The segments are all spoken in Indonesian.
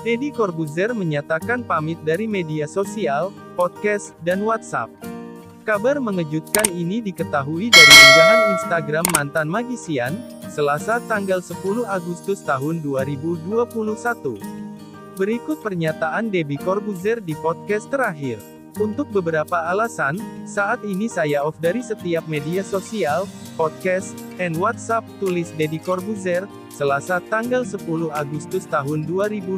Deddy Corbuzier menyatakan pamit dari media sosial, podcast, dan WhatsApp. Kabar mengejutkan ini diketahui dari unggahan Instagram mantan magisian, Selasa tanggal 10 Agustus tahun 2021. Berikut pernyataan Deddy Corbuzier di podcast terakhir. Untuk beberapa alasan, saat ini saya off dari setiap media sosial, podcast, and WhatsApp, tulis Deddy Corbuzier, Selasa tanggal 10 Agustus tahun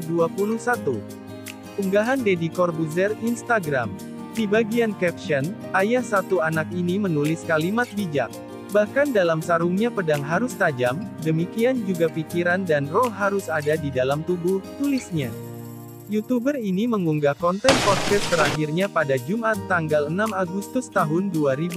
2021. Unggahan Deddy Corbuzier Instagram. Di bagian caption, ayah satu anak ini menulis kalimat bijak. Bahkan dalam sarungnya pedang harus tajam, demikian juga pikiran dan roh harus ada di dalam tubuh, tulisnya. YouTuber ini mengunggah konten podcast terakhirnya pada Jumat tanggal 6 Agustus tahun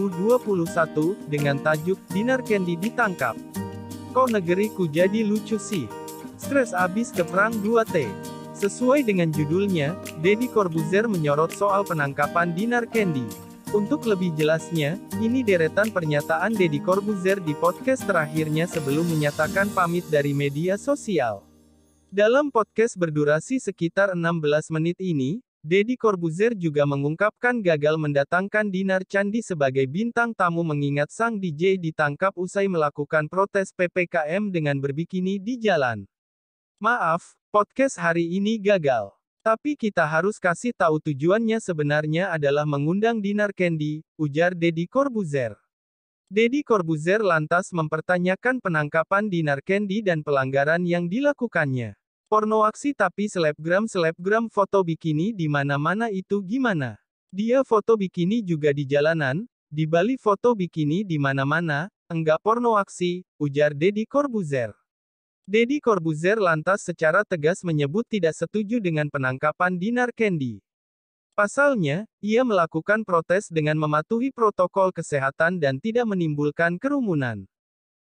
2021, dengan tajuk, Dinar Candy ditangkap. Kok negeriku jadi lucu sih? Stres abis ke perang 2T. Sesuai dengan judulnya, Deddy Corbuzier menyorot soal penangkapan Dinar Candy. Untuk lebih jelasnya, ini deretan pernyataan Deddy Corbuzier di podcast terakhirnya sebelum menyatakan pamit dari media sosial. Dalam podcast berdurasi sekitar 16 menit ini, Deddy Corbuzier juga mengungkapkan gagal mendatangkan Dinar Candy sebagai bintang tamu mengingat sang DJ ditangkap usai melakukan protes PPKM dengan berbikini di jalan. Maaf, podcast hari ini gagal. Tapi kita harus kasih tahu tujuannya sebenarnya adalah mengundang Dinar Candy, ujar Deddy Corbuzier. Deddy Corbuzier lantas mempertanyakan penangkapan Dinar Candy dan pelanggaran yang dilakukannya. Porno aksi tapi selebgram foto bikini di mana-mana itu gimana? Dia foto bikini juga di jalanan, di Bali foto bikini di mana-mana, enggak porno aksi, ujar Deddy Corbuzier. Deddy Corbuzier lantas secara tegas menyebut tidak setuju dengan penangkapan Dinar Candy. Pasalnya, ia melakukan protes dengan mematuhi protokol kesehatan dan tidak menimbulkan kerumunan.